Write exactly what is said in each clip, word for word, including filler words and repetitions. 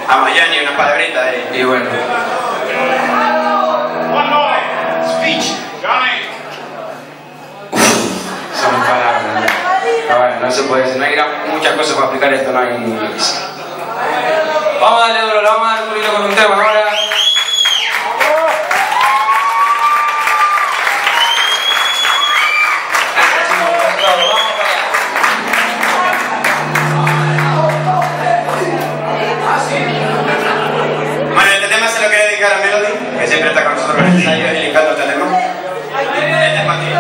a Mayani unas palabritas ahí. Y bueno. One more speech, Johnny. Son palabras. No, bueno, no se puede decir, no hay gran- muchas cosas para explicar esto, no hay. Vamos a darle duro, le vamos a dar durito con un tema ahora. Bueno, este tema se lo quería dedicar a Melody, que siempre está con nosotros en el ensayo y le encanta este tema. Este es para ti.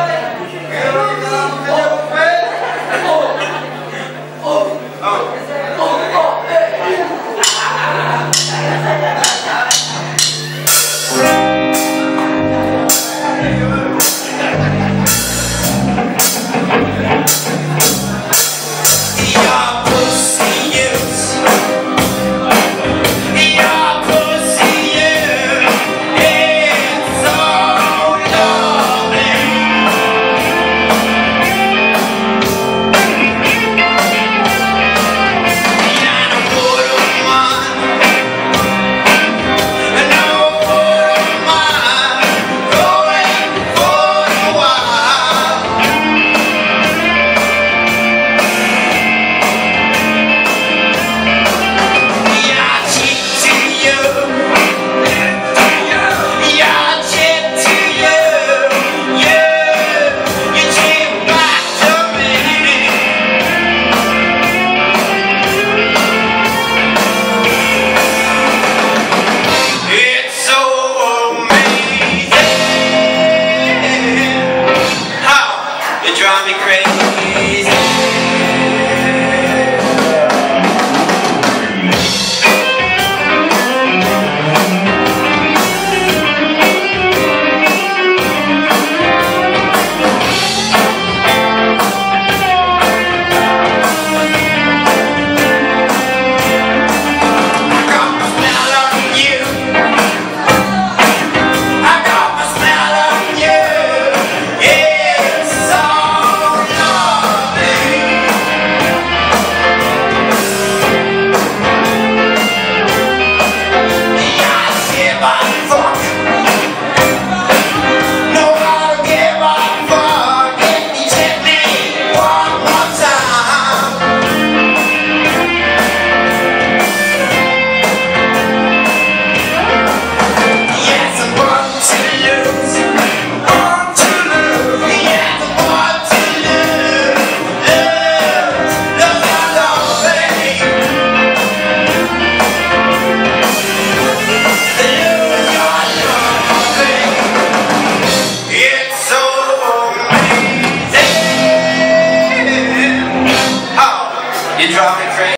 Drive me crazy. You drive me crazy.